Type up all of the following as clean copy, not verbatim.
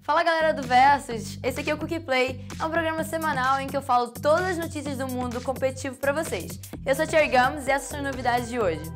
Fala galera do Versus, esse aqui é o Cookie Play, é um programa semanal em que eu falo todas as notícias do mundo competitivo pra vocês. Eu sou a Cherry Gums e essas são as novidades de hoje.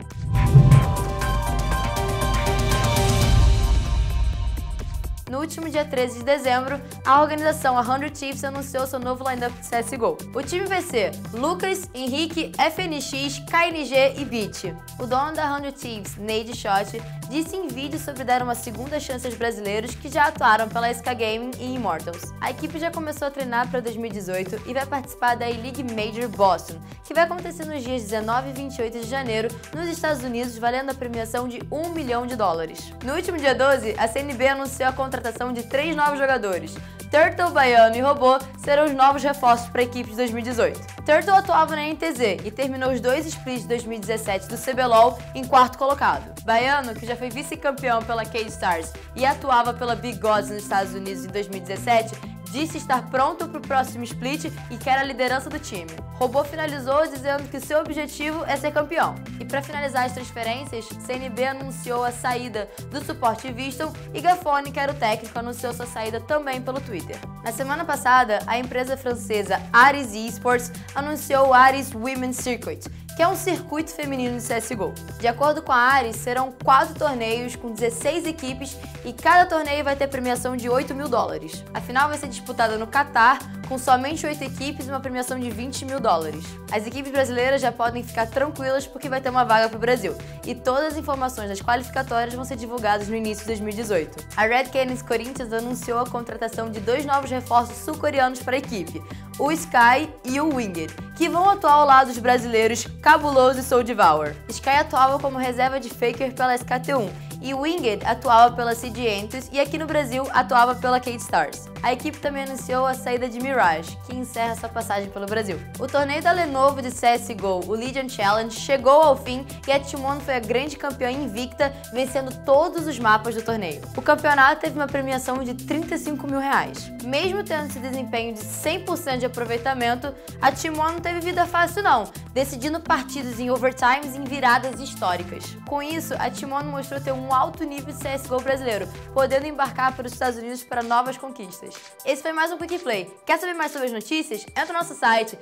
No último dia 13 de dezembro, a organização 100 Thieves anunciou seu novo lineup de CSGO. O time vai ser Lucas, Henrique, FNX, KNG e Beat. O dono da 100 Thieves, Nade Shot, disse em vídeo sobre dar uma segunda chance aos brasileiros que já atuaram pela SK Gaming e Immortals. A equipe já começou a treinar para 2018 e vai participar da A-League Major Boston, que vai acontecer nos dias 19 e 28 de janeiro nos Estados Unidos, valendo a premiação de $1 milhão. No último dia 12, a CNB anunciou a contratação de 3 novos jogadores. Turtle, Baiano e Robô serão os novos reforços para a equipe de 2018. Turtle atuava na NTZ e terminou os 2 splits de 2017 do CBLOL em 4º colocado. Baiano, que já foi vice-campeão pela K-Stars e atuava pela Big Gods nos Estados Unidos em 2017, disse estar pronto para o próximo split e quer a liderança do time. Robô finalizou dizendo que seu objetivo é ser campeão. E para finalizar as transferências, CNB anunciou a saída do suporte Viston e Gafone, que era o técnico, anunciou sua saída também pelo Twitter. Na semana passada, a empresa francesa Ares Esports anunciou o Ares Women's Circuit, que é um circuito feminino de CSGO. De acordo com a Ares, serão 4 torneios com 16 equipes e cada torneio vai ter premiação de $8 mil. A final vai ser disputada no Catar, com somente 8 equipes e uma premiação de $20 mil. As equipes brasileiras já podem ficar tranquilas porque vai ter uma vaga para o Brasil, e todas as informações das qualificatórias vão ser divulgadas no início de 2018. A Red Canids Corinthians anunciou a contratação de 2 novos reforços sul-coreanos para a equipe, o Sky e o Winged, que vão atuar ao lado dos brasileiros Cabuloso e Soul Devour. Sky atuava como reserva de Faker pela SKT1 e Winged atuava pela CD e aqui no Brasil atuava pela K-Stars. A equipe também anunciou a saída de Mirage, que encerra sua passagem pelo Brasil. O torneio da Lenovo de CSGO, o Legion Challenge, chegou ao fim e a T1 foi a grande campeã invicta, vencendo todos os mapas do torneio. O campeonato teve uma premiação de R$35 mil. Mesmo tendo esse desempenho de 100% de aproveitamento, a T1 não teve vida fácil não, decidindo partidas em overtimes e em viradas históricas. Com isso, a T1 mostrou ter um alto nível de CSGO brasileiro, podendo embarcar para os Estados Unidos para novas conquistas. Esse foi mais um Quick Play. Quer saber mais sobre as notícias? Entra no nosso site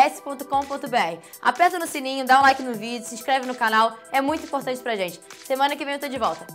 vs.com.br. Aperta no sininho, dá um like no vídeo, se inscreve no canal, é muito importante pra gente. Semana que vem eu tô de volta.